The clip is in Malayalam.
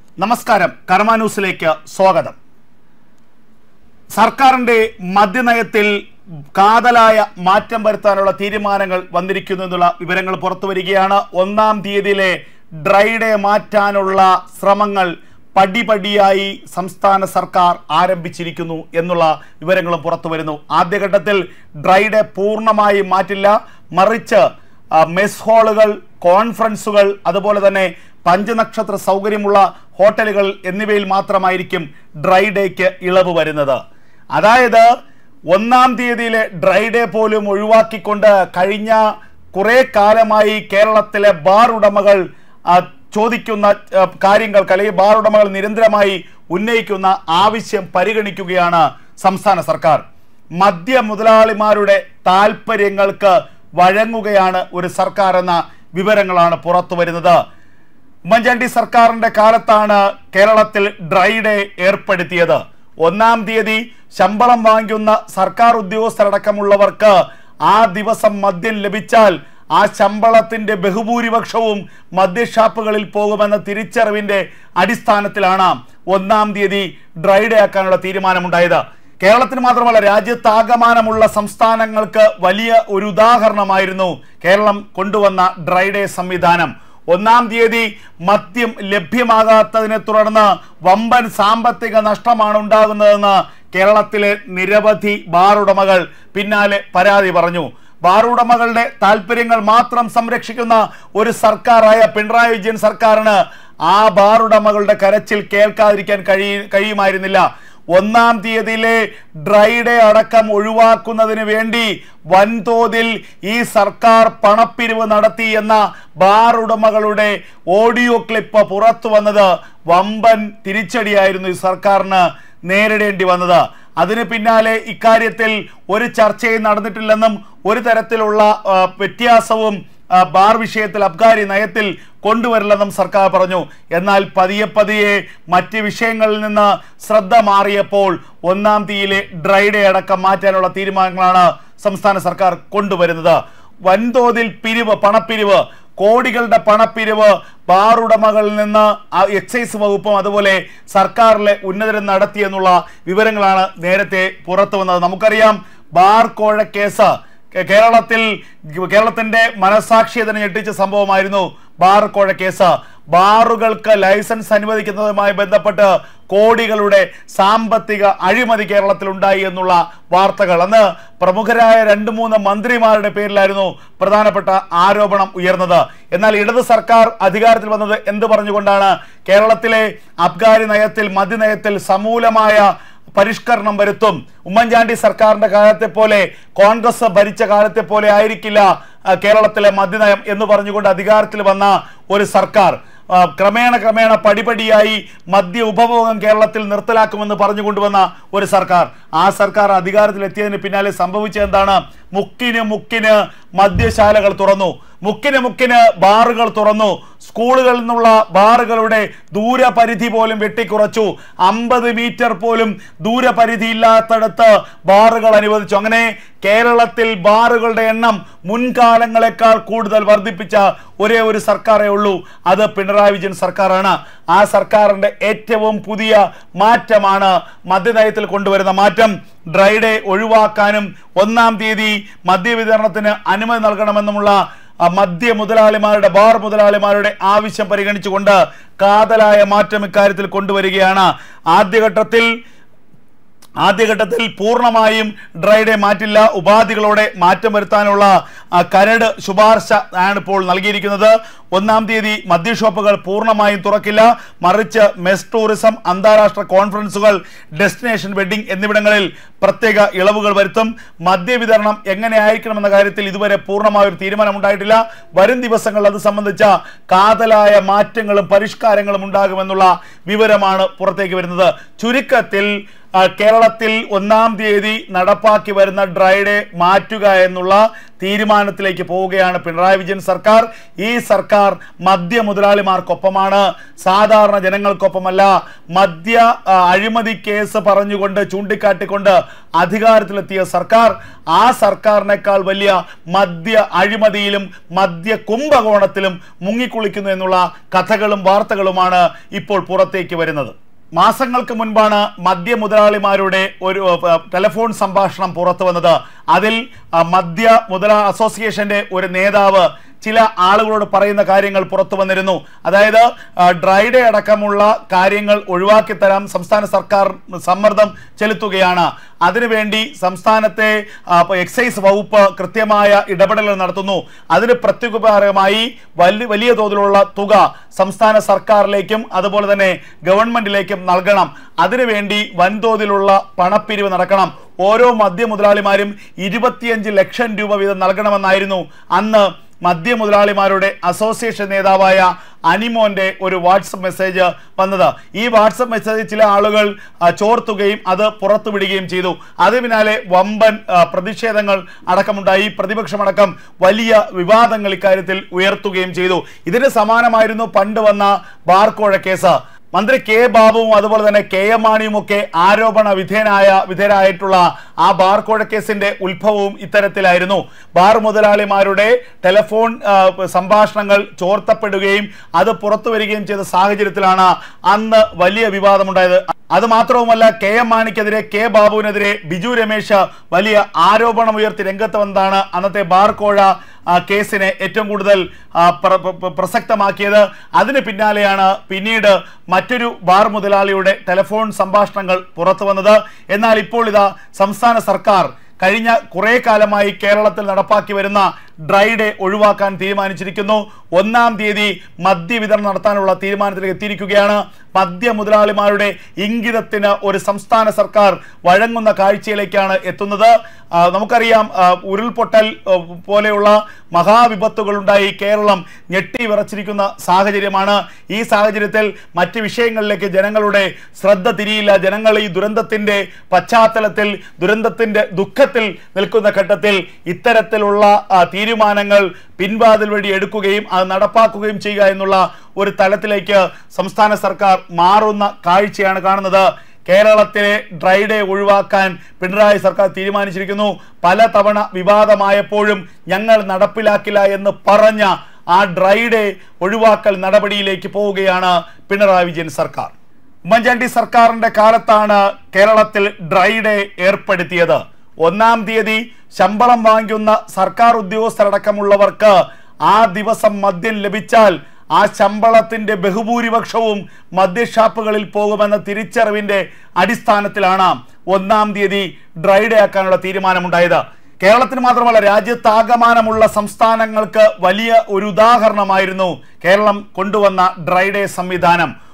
നമസ്കാരം, കർമ്മ ന്യൂസിലേക്ക് സ്വാഗതം. സർക്കാരിന്റെ മദ്യനയത്തിൽ കാതലായ മാറ്റം വരുത്താനുള്ള തീരുമാനങ്ങൾ വന്നിരിക്കുന്നു എന്നുള്ള വിവരങ്ങൾ പുറത്തു വരികയാണ്. 1-ാം തീയതിയിലെ ഡ്രൈ ഡേ മാറ്റാനുള്ള ശ്രമങ്ങൾ പടിപടിയായി സംസ്ഥാന സർക്കാർ ആരംഭിച്ചിരിക്കുന്നു എന്നുള്ള വിവരങ്ങളും പുറത്തു വരുന്നു. ആദ്യഘട്ടത്തിൽ ഡ്രൈ ഡേ പൂർണ്ണമായി മാറ്റില്ല, മറിച്ച് മെസ് ഹാളുകൾ, കോൺഫറൻസുകൾ, അതുപോലെ തന്നെ പഞ്ചനക്ഷത്ര സൗകര്യമുള്ള ഹോട്ടലുകൾ എന്നിവയിൽ മാത്രമായിരിക്കും ഡ്രൈ ഡേക്ക് ഇളവ് വരുന്നത്. അതായത് 1-ാം തീയതിയിലെ ഡ്രൈ ഡേ പോലും ഒഴിവാക്കിക്കൊണ്ട് കഴിഞ്ഞ കുറെ കാലമായി കേരളത്തിലെ ബാർ ഉടമകൾ ചോദിക്കുന്ന കാര്യങ്ങൾക്ക്, അല്ലെങ്കിൽ ബാർ ഉടമകൾ നിരന്തരമായി ഉന്നയിക്കുന്ന ആവശ്യം പരിഗണിക്കുകയാണ് സംസ്ഥാന സർക്കാർ. മദ്യ മുതലാളിമാരുടെ താല്പര്യങ്ങൾക്ക് വഴങ്ങുകയാണ് ഒരു സർക്കാർ എന്ന വിവരങ്ങളാണ് പുറത്തു വരുന്നത്. ഉമ്മൻചാണ്ടി സർക്കാരിന്റെ കാലത്താണ് കേരളത്തിൽ ഡ്രൈ ഡേ ഏർപ്പെടുത്തിയത്. 1-ാം തീയതി ശമ്പളം വാങ്ങുന്ന സർക്കാർ ഉദ്യോഗസ്ഥരടക്കമുള്ളവർക്ക് ആ ദിവസം മദ്യം ലഭിച്ചാൽ ആ ശമ്പളത്തിന്റെ ബഹുഭൂരിപക്ഷവും മദ്യഷാപ്പുകളിൽ പോകുമെന്ന തിരിച്ചറിവിന്റെ അടിസ്ഥാനത്തിലാണ് 1-ാം തീയതി ഡ്രൈ ഡേ ആക്കാനുള്ള തീരുമാനമുണ്ടായത്. കേരളത്തിന് മാത്രമല്ല, രാജ്യത്താകമാനമുള്ള സംസ്ഥാനങ്ങൾക്ക് വലിയ ഒരു ഉദാഹരണമായിരുന്നു കേരളം കൊണ്ടുവന്ന ഡ്രൈ ഡേ സംവിധാനം. 1-ാം തീയതി മദ്യം ലഭ്യമാകാത്തതിനെ തുടർന്ന് വമ്പൻ സാമ്പത്തിക നഷ്ടമാണ് ഉണ്ടാകുന്നതെന്ന് കേരളത്തിലെ നിരവധി ബാർ ഉടമകൾ പിന്നാലെ പരാതി പറഞ്ഞു. ബാർ ഉടമകളുടെ താല്പര്യങ്ങൾ മാത്രം സംരക്ഷിക്കുന്ന ഒരു സർക്കാരായ പിണറായി വിജയൻ സർക്കാരിന് ആ ബാർ ഉടമകളുടെ കരച്ചിൽ കേൾക്കാതിരിക്കാൻ കഴിയുമായിരുന്നില്ല. 1-ാം തീയതിയിലെ ഡ്രൈ ഡേ അടക്കം ഒഴിവാക്കുന്നതിന് വേണ്ടി വൻതോതിൽ ഈ സർക്കാർ പണപ്പിരിവ് നടത്തി എന്ന ബാർ ഉടമകളുടെ ഓഡിയോ ക്ലിപ്പ് പുറത്തു വന്നത് വമ്പൻ തിരിച്ചടിയായിരുന്നു ഈ സർക്കാരിന് നേരിടേണ്ടി വന്നത്. അതിന് പിന്നാലെ ഇക്കാര്യത്തിൽ ഒരു ചർച്ചയും നടന്നിട്ടില്ലെന്നും ഒരു തരത്തിലുള്ള വ്യത്യാസവും ബാർ വിഷയത്തിൽ, അബ്കാരി നയത്തിൽ കൊണ്ടുവരില്ലെന്നും സർക്കാർ പറഞ്ഞു. എന്നാൽ പതിയെ മറ്റ് വിഷയങ്ങളിൽ നിന്ന് ശ്രദ്ധ മാറിയപ്പോൾ 1-ാം തീയതിയിലെ ഡ്രൈ ഡേ അടക്കം മാറ്റാനുള്ള തീരുമാനങ്ങളാണ് സംസ്ഥാന സർക്കാർ കൊണ്ടുവരുന്നത്. വൻതോതിൽ പണപ്പിരിവ്, കോടികളുടെ പണപ്പിരിവ് ബാർ ഉടമകളിൽ നിന്ന് എക്സൈസ് വകുപ്പും അതുപോലെ സർക്കാരിലെ ഉന്നതരും നടത്തിയെന്നുള്ള വിവരങ്ങളാണ് നേരത്തെ പുറത്തു വന്നത്. നമുക്കറിയാം, ബാർ കോഴ കേസ് കേരളത്തിന്റെ മനസാക്ഷിയെ തന്നെ ഞെട്ടിച്ച സംഭവമായിരുന്നു ബാർ കോഴ കേസ്. ബാറുകൾക്ക് ലൈസൻസ് അനുവദിക്കുന്നതുമായി ബന്ധപ്പെട്ട് കോടികളുടെ സാമ്പത്തിക അഴിമതി കേരളത്തിൽ ഉണ്ടായി എന്നുള്ള വാർത്തകൾ, അന്ന് പ്രമുഖരായ 2-3 മന്ത്രിമാരുടെ പേരിലായിരുന്നു പ്രധാനപ്പെട്ട ആരോപണം ഉയർന്നത്. എന്നാൽ ഇടത് സർക്കാർ അധികാരത്തിൽ വന്നത് എന്ത് പറഞ്ഞുകൊണ്ടാണ്? കേരളത്തിലെ അബ്കാരി നയത്തിൽ, മദ്യനയത്തിൽ സമൂലമായ പരിഷ്കരണം വരുത്തും. ഉമ്മൻചാണ്ടി സർക്കാരിന്റെ കാലത്തെ പോലെ, കോൺഗ്രസ് ഭരിച്ച കാലത്തെ പോലെ ആയിരിക്കില്ല കേരളത്തിലെ മദ്യനയം എന്ന് പറഞ്ഞുകൊണ്ട് അധികാരത്തിൽ വന്ന ഒരു സർക്കാർ ക്രമേണ പടിപടിയായി മദ്യ ഉപഭോഗം കേരളത്തിൽ നിർത്തലാക്കുമെന്ന് പറഞ്ഞുകൊണ്ടുവന്ന ഒരു സർക്കാർ. ആ സർക്കാർ അധികാരത്തിലെത്തിയതിന് പിന്നാലെ സംഭവിച്ചത് എന്താണ്? മുക്കിന് മദ്യശാലകൾ തുറന്നു, മുക്കിന് ബാറുകൾ തുറന്നു. സ്കൂളുകളിൽ നിന്നുള്ള ബാറുകളുടെ ദൂരപരിധി പോലും വെട്ടിക്കുറച്ചു. 50 മീറ്റർ പോലും ദൂരപരിധി ഇല്ലാത്തടത്ത് ബാറുകൾ അനുവദിച്ചു. അങ്ങനെ കേരളത്തിൽ ബാറുകളുടെ എണ്ണം മുൻകാലങ്ങളെക്കാൾ കൂടുതൽ വർദ്ധിപ്പിച്ച ഒരേ ഒരു സർക്കാരേ ഉള്ളൂ, അത് പിണറായി വിജയൻ സർക്കാരാണ്. ആ സർക്കാരിന്റെ ഏറ്റവും പുതിയ മാറ്റമാണ് മദ്യനയത്തിൽ കൊണ്ടുവരുന്ന മാറ്റം. ഡ്രൈ ഡേ ഒഴിവാക്കാനും 1-ാം തീയതി മദ്യവിതരണത്തിന് അനുമതി നൽകണമെന്നുമുള്ള മദ്യ മുതലാളിമാരുടെ, ബാർ മുതലാളിമാരുടെ ആവശ്യം പരിഗണിച്ചുകൊണ്ട് കാതലായ മാറ്റം ഇക്കാര്യത്തിൽ കൊണ്ടുവരികയാണ്. ആദ്യഘട്ടത്തിൽ പൂർണ്ണമായും ഡ്രൈ ഡേ മാറ്റില്ല, ഉപാധികളോടെ മാറ്റം വരുത്താനുള്ള കരട് ശുപാർശ ആണ് ഇപ്പോൾ നൽകിയിരിക്കുന്നത്. 1-ാം തീയതി മദ്യഷോപ്പുകൾ പൂർണ്ണമായും തുറക്കില്ല, മറിച്ച് മെസ് ടൂറിസം, അന്താരാഷ്ട്ര കോൺഫറൻസുകൾ, ഡെസ്റ്റിനേഷൻ വെഡിങ് എന്നിവിടങ്ങളിൽ പ്രത്യേക ഇളവുകൾ വരുത്തും. മദ്യവിതരണം എങ്ങനെയായിരിക്കണമെന്ന കാര്യത്തിൽ ഇതുവരെ പൂർണ്ണമായ ഒരു തീരുമാനം ഉണ്ടായിട്ടില്ല. വരും ദിവസങ്ങളിൽ അത് സംബന്ധിച്ച കാതലായ മാറ്റങ്ങളും പരിഷ്കാരങ്ങളും ഉണ്ടാകുമെന്നുള്ള വിവരമാണ് പുറത്തേക്ക് വരുന്നത്. ചുരുക്കത്തിൽ കേരളത്തിൽ 1-ാം തീയതി നടപ്പാക്കി വരുന്ന ഡ്രൈ ഡേ മാറ്റുക എന്നുള്ള തീരുമാനത്തിലേക്ക് പോവുകയാണ് പിണറായി വിജയൻ സർക്കാർ. ഈ സർക്കാർ മദ്യ മുതലാളിമാർക്കൊപ്പമാണ്, സാധാരണ ജനങ്ങൾക്കൊപ്പമല്ല. മദ്യ അഴിമതി കേസ് പറഞ്ഞുകൊണ്ട് ചൂണ്ടിക്കാട്ടിക്കൊണ്ട് അധികാരത്തിലെത്തിയ സർക്കാർ ആ സർക്കാരിനേക്കാൾ വലിയ മദ്യ അഴിമതിയിലും മദ്യ കുംഭകോണത്തിലും മുങ്ങിക്കുളിക്കുന്നു എന്നുള്ള കഥകളും വാർത്തകളുമാണ് ഇപ്പോൾ പുറത്തേക്ക് വരുന്നത്. മാസങ്ങൾക്ക് മുൻപാണ് മദ്യ മുതലാളിമാരുടെ ഒരു ടെലിഫോൺ സംഭാഷണം പുറത്തു വന്നത്. അതിൽ മദ്യ അസോസിയേഷന്റെ ഒരു നേതാവ് ചില ആളുകളോട് പറയുന്ന കാര്യങ്ങൾ പുറത്തു വന്നിരുന്നു. അതായത് ഡ്രൈ ഡേ അടക്കമുള്ള കാര്യങ്ങൾ ഒഴിവാക്കി തരാൻ സംസ്ഥാന സർക്കാർ സമ്മർദ്ദം ചെലുത്തുകയാണ്. അതിനുവേണ്ടി സംസ്ഥാനത്തെ എക്സൈസ് വകുപ്പ് കൃത്യമായ ഇടപെടലുകൾ നടത്തുന്നു. അതിന് പ്രത്യുപകാരമായി വലിയ തോതിലുള്ള തുക സംസ്ഥാന സർക്കാരിലേക്കും അതുപോലെ തന്നെ ഗവൺമെന്റിലേക്കും നൽകണം. അതിനുവേണ്ടി വൻതോതിലുള്ള പണപ്പിരിവ് നടക്കണം. ഓരോ മദ്യ മുതലാളിമാരും 25 ലക്ഷം രൂപ വീതം നൽകണമെന്നായിരുന്നു അന്ന് മദ്യ മുതലാളിമാരുടെ അസോസിയേഷൻ നേതാവായ അനിമോന്റെ ഒരു വാട്സപ്പ് മെസ്സേജ് വന്നത്. ഈ വാട്സപ്പ് മെസ്സേജ് ചില ആളുകൾ ചോർത്തുകയും അത് പുറത്തുവിടുകയും ചെയ്തു. അതിന് പിന്നാലെ വമ്പൻ പ്രതിഷേധങ്ങൾ അടക്കമുണ്ടായി. പ്രതിപക്ഷമടക്കം വലിയ വിവാദങ്ങൾ ഇക്കാര്യത്തിൽ ഉയർത്തുകയും ചെയ്തു. ഇതിന് സമാനമായിരുന്നു പണ്ട് വന്ന ബാർക്കോഴ കേസ്. മന്ത്രി കെ ബാബുവും അതുപോലെ തന്നെ കെ എം മാണിയും ഒക്കെ ആരോപണ വിധേയരായിട്ടുള്ള ആ ബാർക്കോഴ കേസിന്റെ ഉത്ഭവവും ഇത്തരത്തിലായിരുന്നു. ബാർ മുതലാളിമാരുടെ ടെലിഫോൺ സംഭാഷണങ്ങൾ ചോർത്തപ്പെടുകയും അത് പുറത്തു വരികയും ചെയ്ത സാഹചര്യത്തിലാണ് അന്ന് വലിയ വിവാദമുണ്ടായത്. അത് മാത്രവുമല്ല, കെ എം മാണിക്കെതിരെ കെ ബാബുവിനെതിരെ ബിജു രമേശ് വലിയ ആരോപണം ഉയർത്തി രംഗത്ത് വന്നതാണ് അന്നത്തെ ബാർക്കോഴ കേസിനെ ഏറ്റവും കൂടുതൽ പ്രസക്തമാക്കിയത്. അതിന് പിന്നാലെയാണ് പിന്നീട് മറ്റൊരു ബാർ മുതലാളിയുടെ ടെലിഫോൺ സംഭാഷണങ്ങൾ പുറത്തു വന്നത്. എന്നാൽ ഇപ്പോൾ ഇതാ സംസ്ഥാന സർക്കാർ കഴിഞ്ഞ കുറെ കാലമായി കേരളത്തിൽ നടപ്പാക്കി വരുന്ന ഡ്രൈ ഡേ ഒഴിവാക്കാൻ തീരുമാനിച്ചിരിക്കുന്നു. 1-ാം തീയതി മദ്യവിതരണം നടത്താനുള്ള തീരുമാനത്തിലേക്ക് എത്തിയിരിക്കുകയാണ്. മദ്യ മുതലാളിമാരുടെ ഇംഗിതത്തിന് ഒരു സംസ്ഥാന സർക്കാർ വഴങ്ങുന്ന കാഴ്ചയിലേക്കാണ് എത്തുന്നത്. നമുക്കറിയാം, ഉരുൾപൊട്ടൽ പോലെയുള്ള മഹാവിപത്തുകളുണ്ടായി കേരളം ഞെട്ടി വിറച്ചിരിക്കുന്ന സാഹചര്യമാണ്. ഈ സാഹചര്യത്തിൽ മറ്റ് വിഷയങ്ങളിലേക്ക് ജനങ്ങളുടെ ശ്രദ്ധ തിരിയില്ല. ജനങ്ങൾ ഈ ദുരന്തത്തിന്റെ പശ്ചാത്തലത്തിൽ, ദുരന്തത്തിന്റെ ദുഃഖത്തിൽ നിൽക്കുന്ന ഘട്ടത്തിൽ ഇത്തരത്തിലുള്ള തീരുമാനങ്ങൾ പിൻവാതിൽ വഴി എടുക്കുകയും അത് നടപ്പാക്കുകയും ചെയ്യുക എന്നുള്ള ഒരു തലത്തിലേക്ക് സംസ്ഥാന സർക്കാർ മാറുന്ന കാഴ്ചയാണ് കാണുന്നത്. കേരളത്തിലെ ഡ്രൈ ഡേ ഒഴിവാക്കാൻ പിണറായി സർക്കാർ തീരുമാനിച്ചിരിക്കുന്നു. പലതവണ വിവാദമായപ്പോഴും ഞങ്ങൾ നടപ്പിലാക്കില്ല എന്ന് പറഞ്ഞ ആ ഡ്രൈ ഡേ ഒഴിവാക്കൽ നടപടിയിലേക്ക് പോവുകയാണ് പിണറായി വിജയൻ സർക്കാർ. ഉമ്മൻചാണ്ടി സർക്കാരിന്റെ കാലത്താണ് കേരളത്തിൽ ഡ്രൈ ഡേ ഏർപ്പെടുത്തിയത്. 1-ാം തീയതി ശമ്പളം വാങ്ങുന്ന സർക്കാർ ഉദ്യോഗസ്ഥരടക്കമുള്ളവർക്ക് ആ ദിവസം മദ്യം ലഭിച്ചാൽ ആ ശമ്പളത്തിന്റെ ബഹുഭൂരിപക്ഷവും മദ്യഷാപ്പുകളിൽ പോകുമെന്ന തിരിച്ചറിവിന്റെ അടിസ്ഥാനത്തിലാണ് 1-ാം തീയതി ഡ്രൈ ഡേ ആക്കാനുള്ള തീരുമാനമുണ്ടായത്. കേരളത്തിന് മാത്രമല്ല, രാജ്യത്താകമാനമുള്ള സംസ്ഥാനങ്ങൾക്ക് വലിയ ഒരു ഉദാഹരണമായിരുന്നു കേരളം കൊണ്ടുവന്ന ഡ്രൈ ഡേ സംവിധാനം.